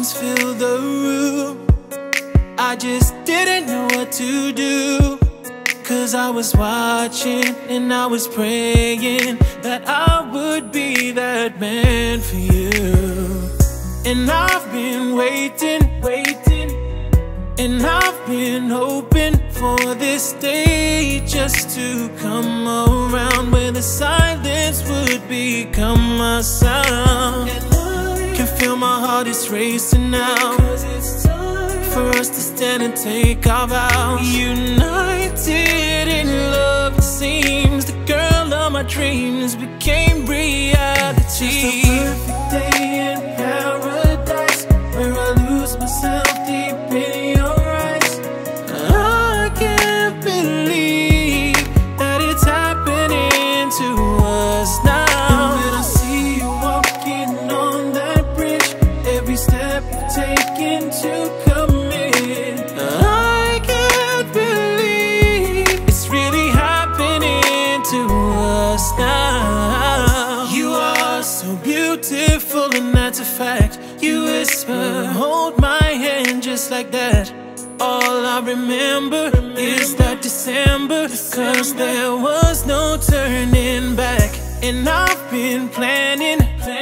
emotions fill the room. I just didn't know what to do, 'cause I was watching and I was praying that I would be that man for you. And I've been waiting, and I've been hoping for this day just to come around, where the silence would become my sound. Can feel my heart is racing now, 'cause it's time for us to stand and take our vows. United in love, it seems the girl of my dreams became reality. Just a perfect day in paradise, where I lose myself deep in your eyes. I can't believe that it's happening to us now. And when I see you walking on that bridge, every step you've taken to come in, I can't believe it's really happening to us now. You are so beautiful, and that's a fact. You whisper, hold my hand just like that. All I remember is that December, 'cause there was no turning back. And I've been planning,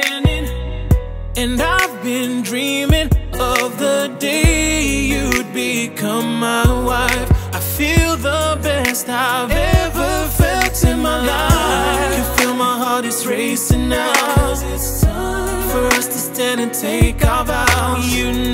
and I've been dreaming of the day you'd become my wife. I feel the best I've ever felt in my life. Can feel my heart is racing now, 'cause it's time for us to stand and take our vows.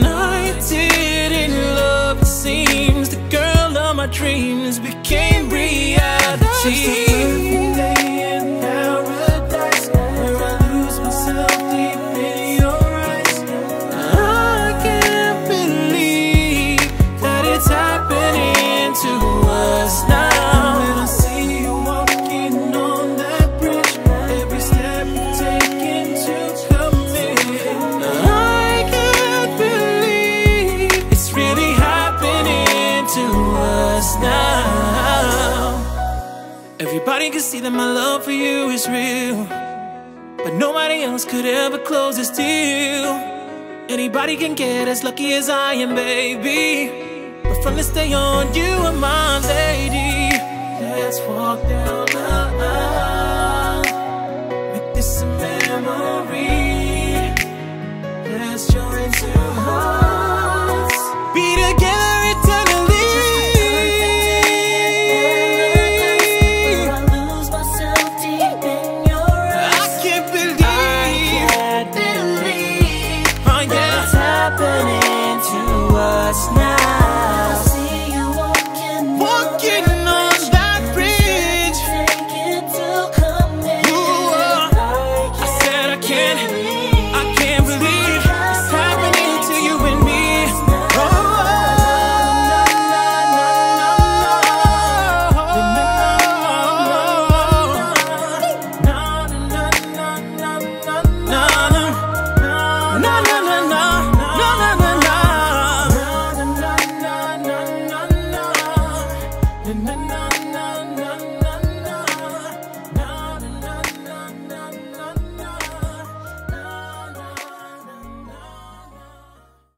United in love, it seems the girl of my dreams became reality. Just a perfect day in paradise, where I lose myself deep in your eyes. I can't believe that it's happening to us now. When I see you walking on that bridge, every step you've taken to come in, I can't believe it's really happening to us now. Everybody can see that my love for you is real, but nobody else could ever close this deal. Anybody can get as lucky as I am, baby, but from this day on, you are my lady. Let's walk down the aisle, make this a memory. Let's join two hearts, be together eternally. I lose myself deep in your eyes. I can't believe Oh, yeah. what's happening to us now.